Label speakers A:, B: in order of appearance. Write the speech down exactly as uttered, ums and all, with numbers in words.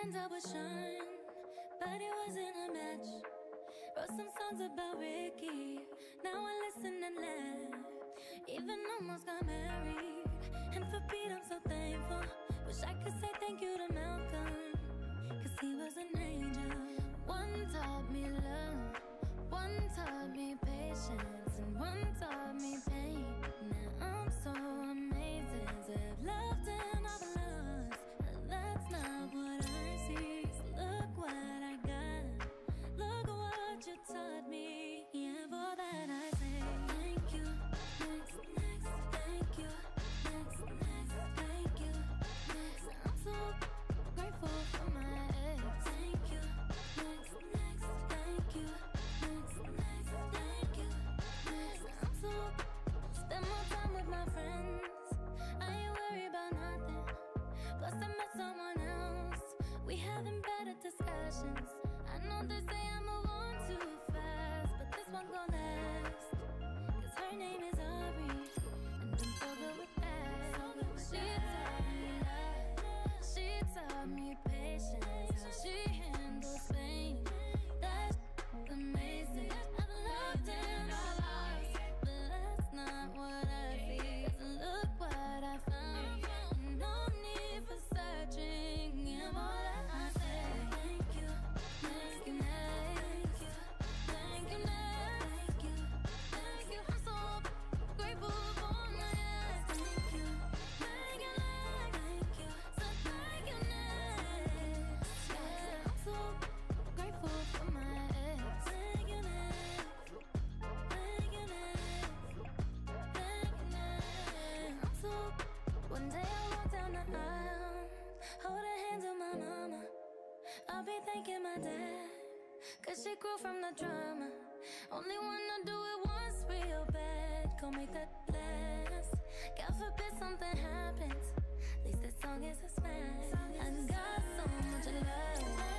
A: friends I would shine, but it wasn't a match. Wrote some songs about Ricky, now I listen and laugh. Even almost got married, and for Pete I'm so thankful. Wish I could say thank you to Malcolm, cause he was an angel. One taught me love, one taught me patience, and one taught me pain. Now I'm so amazing to have loved and I've lost. That's not what I see, so look what I got. Look what you taught me, yeah, for that I say thank you, next, next, thank you, next, next, thank you, next. I'm so grateful for my ex. Thank you, next, next, thank you, next, next, thank you, next. I'm so spend more time with my friends, I ain't worried about nothing. Plus I met someone else, we having better discussions. I know they say I move on too fast, but this one gon' last, cause her name is Aubrey, and I'm so good with that. She taught me love, she taught me patience, how she handles pain. That's amazing. I've loved and I lost, but that's not what I see, cause look what I found. No need for searching, yeah, more that I say thank you, thank you, thank you, thank you, thank you, thank you. I'm so grateful for my ex. Thank you, thank you, thank you, so thank you, next. Yeah, I'm so grateful for my ex. Thank you, next. Thank you, next. Thank you, next. I'm so. One day I walk down the aisle, hold her hands with my mama. I'll be thanking my dad, cause she grew from the drama. Only wanna do it once real bad, gon' make that last. God forbid something happens, at least this song is a smash. I got so much love.